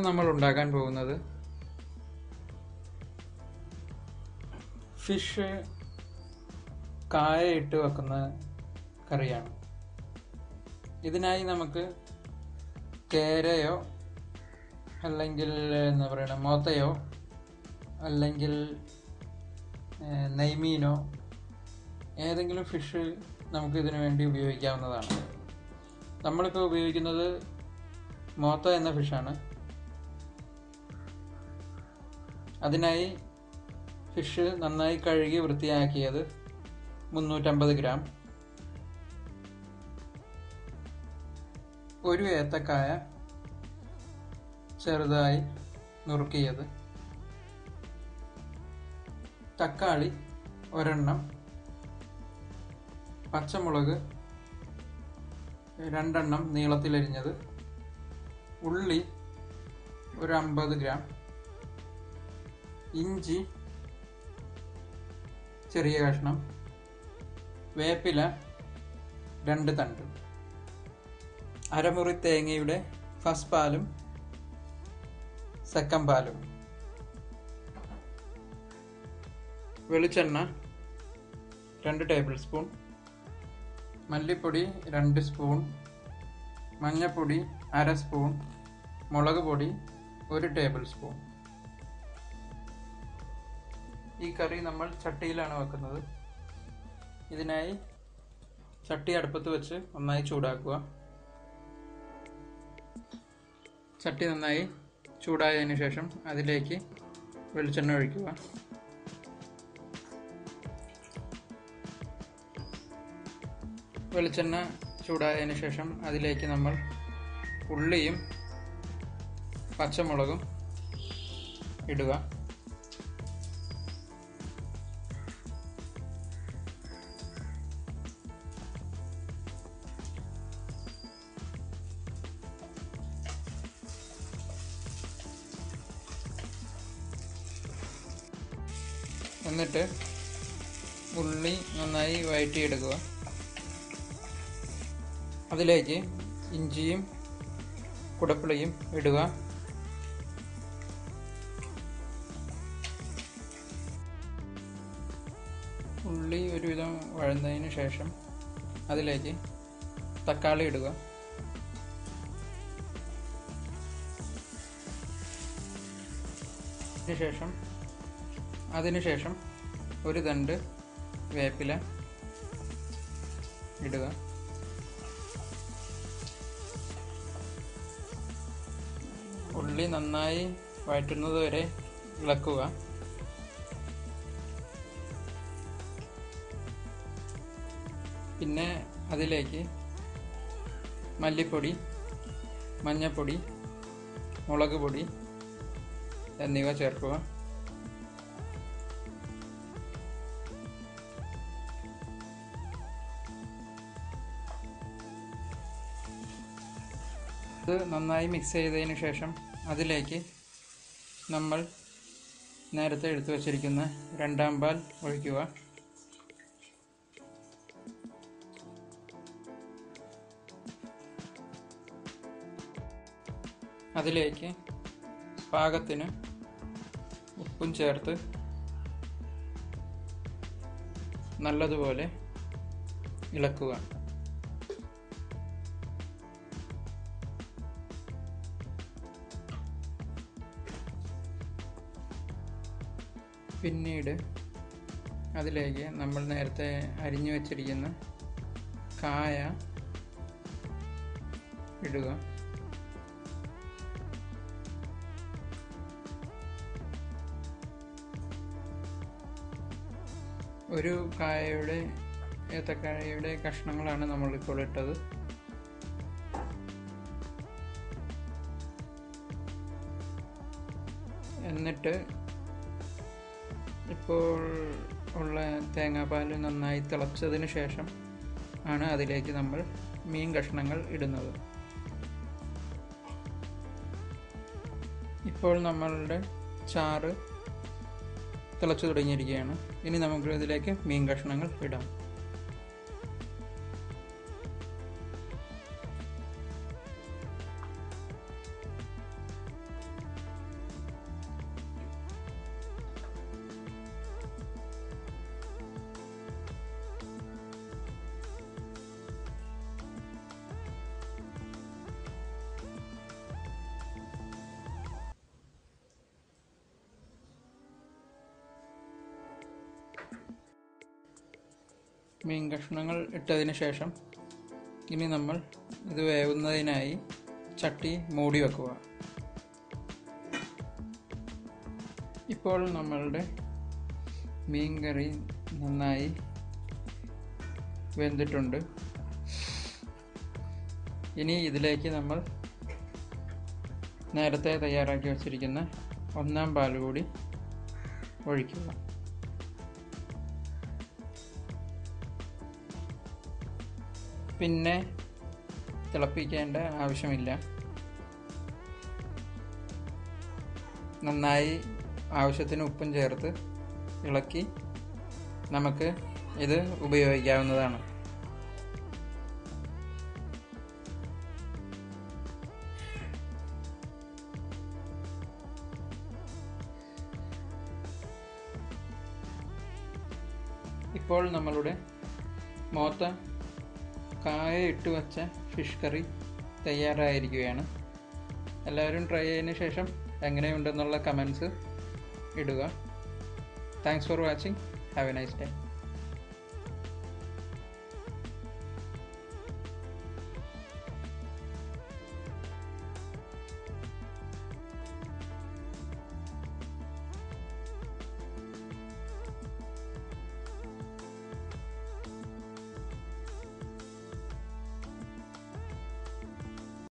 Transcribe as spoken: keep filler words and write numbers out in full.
നമ്മൾ ഉണ്ടാക്കാൻ പോകുന്നത് ഫിഷ് കായ ഇട്ട് വെക്കുന്ന കറിയാണ്. ഇതിനായി നമുക്ക് കേരയോ അല്ലെങ്കിൽ എന്താ പറയുക മോത്തയോ അല്ലെങ്കിൽ നെയ്മീനോ ഏതെങ്കിലും ഫിഷ് നമുക്ക് ഇതിനു വേണ്ടി ഉപയോഗിക്കാവുന്നതാണ്. നമ്മളിപ്പോൾ ഉപയോഗിക്കുന്നത് മോത്ത എന്ന ഫിഷാണ്. അതിനായി ഫിഷ് നന്നായി കഴുകി വൃത്തിയാക്കിയത് മുന്നൂറ്റമ്പത് ഗ്രാം, ഒരു ഏത്തക്കായ ചെറുതായി നുറുക്കിയത്, തക്കാളി ഒരെണ്ണം, പച്ചമുളക് രണ്ടെണ്ണം നീളത്തിലരിഞ്ഞത്, ഉള്ളി ഒരു അമ്പത് ഗ്രാം, ഇഞ്ചി ചെറിയ കഷ്ണം, വേപ്പില രണ്ട് തണ്ട്, അരമുറി തേങ്ങയുടെ ഫസ്റ്റ് പാലും സെക്കൻഡ് പാലും, വെളിച്ചെണ്ണ രണ്ട് ടേബിൾ സ്പൂൺ, മല്ലിപ്പൊടി രണ്ട് സ്പൂൺ, മഞ്ഞൾപ്പൊടി അര സ്പൂൺ, മുളക് പൊടി ഒരു ടേബിൾ സ്പൂൺ. ഈ കറി നമ്മൾ ചട്ടിയിലാണ് വെക്കുന്നത്. ഇതിനായി ചട്ടി അടുപ്പത്ത് വെച്ച് നന്നായി ചൂടാക്കുക. ചട്ടി നന്നായി ചൂടായതിനു ശേഷം അതിലേക്ക് വെളിച്ചെണ്ണ ഒഴിക്കുക. വെളിച്ചെണ്ണ ചൂടായതിനു ശേഷം അതിലേക്ക് നമ്മൾ ഉള്ളിയും പച്ചമുളകും ഇടുക. എന്നിട്ട് ഉള്ളി നന്നായി വഴറ്റിയെടുക്കുക. അതിലേക്ക് ഇഞ്ചിയും കുടപ്പുളിയും ഇടുക. ഉള്ളി ഒരുവിധം വഴന്നതിന് ശേഷം അതിലേക്ക് തക്കാളി ഇടുക. അതിനുശേഷം അതിനുശേഷം ഒരു തണ്ട് വേപ്പില ഇടുക. ഉള്ളി നന്നായി വഴറ്റുന്നത് വരെ ഇളക്കുക. പിന്നെ അതിലേക്ക് മല്ലിപ്പൊടി, മഞ്ഞൾപ്പൊടി, മുളക് പൊടി എന്നിവ ചേർക്കുക. ഇത് നന്നായി മിക്സ് ചെയ്തതിന് ശേഷം അതിലേക്ക് നമ്മൾ നേരത്തെ എടുത്തു വച്ചിരിക്കുന്ന രണ്ടാം പാൽ ഒഴിക്കുക. അതിലേക്ക് പാകത്തിന് ഉപ്പും ചേർത്ത് നല്ലതുപോലെ ഇളക്കുക. പിന്നീട് അതിലേക്ക് നമ്മൾ നേരത്തെ അരിഞ്ഞു വച്ചിരിക്കുന്ന കായ ഇടുക. ഒരു കായയുടെ ഏത്തക്കായയുടെ കഷ്ണങ്ങളാണ് നമ്മളിപ്പോൾ ഇട്ടത്. എന്നിട്ട് ഇപ്പോൾ ഉള്ള തേങ്ങാപ്പാൽ നന്നായി തിളച്ചതിന് ശേഷം ആണ് അതിലേക്ക് നമ്മൾ മീൻ കഷ്ണങ്ങൾ ഇടുന്നത്. ഇപ്പോൾ നമ്മളുടെ ചാറ് തിളച്ചു തുടങ്ങിയിരിക്കുകയാണ്. ഇനി നമുക്ക് ഇതിലേക്ക് മീൻ കഷ്ണങ്ങൾ ഇടാം. മീൻ കഷ്ണങ്ങൾ ഇട്ടതിന് ശേഷം ഇനി നമ്മൾ ഇത് വേവുന്നതിനായി ചട്ടി മൂടി വെക്കുക. ഇപ്പോൾ നമ്മളുടെ മീൻ കറി നന്നായി വെന്തിട്ടുണ്ട്. ഇനി ഇതിലേക്ക് നമ്മൾ നേരത്തെ തയ്യാറാക്കി വച്ചിരിക്കുന്ന ഒന്നാം പാൽ കൂടി ഒഴിക്കുക. പിന്നെ തിളപ്പിക്കേണ്ട ആവശ്യമില്ല. നന്നായി ആവശ്യത്തിന് ഉപ്പും ചേർത്ത് ഇളക്കി നമുക്ക് ഇത് ഉപയോഗിക്കാവുന്നതാണ്. ഇപ്പോൾ നമ്മളുടെ മോത്ത കായയിട്ടുവച്ച ഫിഷ് കറി തയ്യാറായിരിക്കുകയാണ്. എല്ലാവരും ട്രൈ ചെയ്തതിന് ശേഷം എങ്ങനെയുണ്ടെന്നുള്ള കമൻസ് ഇടുക. Thanks for watching. Have a nice day.